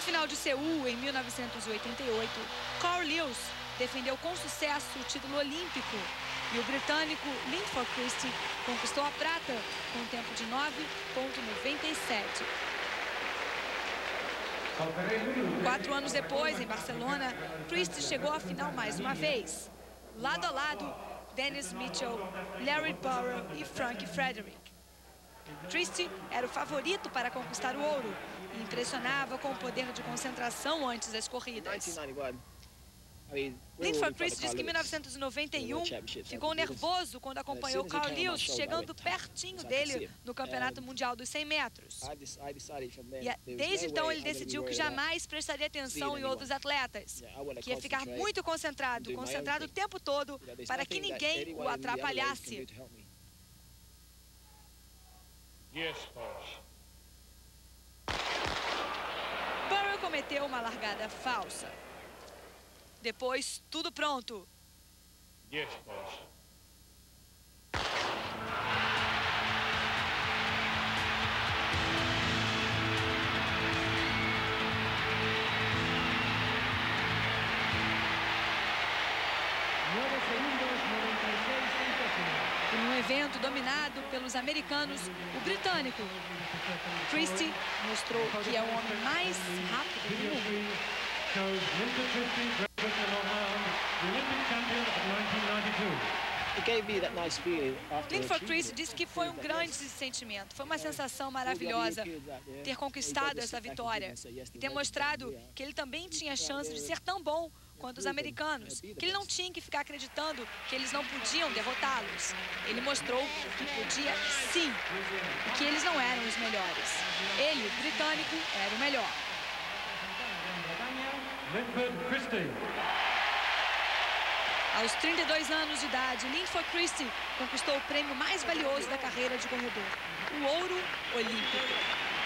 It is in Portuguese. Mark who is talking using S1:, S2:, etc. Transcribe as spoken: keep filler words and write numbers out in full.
S1: final de Seul, em mil novecentos e oitenta e oito, Carl Lewis defendeu com sucesso o título olímpico e o britânico Linford Christie conquistou a prata com um tempo de nove ponto noventa e sete. Quatro anos depois, em Barcelona, Christie chegou à final mais uma vez. Lado a lado, Dennis Mitchell, Larry Burrow e Frank Frederick. Christie era o favorito para conquistar o ouro e impressionava com o poder de concentração antes das corridas. Linford Christie diz que em mil novecentos e noventa e um ficou nervoso quando acompanhou Carl Lewis chegando pertinho dele no Campeonato Mundial dos cem metros. E desde então ele decidiu que jamais prestaria atenção em outros atletas, que ia ficar muito concentrado, concentrado o tempo todo para que ninguém o atrapalhasse. Burrow cometeu uma largada falsa. Depois, tudo pronto.
S2: Yes, boss.
S1: E num evento dominado pelos americanos, o britânico Christie mostrou que é o homem mais rápido do mundo. Linford Christie disse que foi um grande sentimento, foi uma sensação maravilhosa ter conquistado essa vitória e ter mostrado que ele também tinha chance de ser tão bom quanto os americanos, que ele não tinha que ficar acreditando que eles não podiam derrotá-los. Ele mostrou que podia sim, e que eles não eram os melhores. Ele, o britânico, era o melhor.
S3: Linford Christie.
S1: Aos trinta e dois anos de idade, Linford Christie conquistou o prêmio mais valioso da carreira de corredor, o ouro olímpico.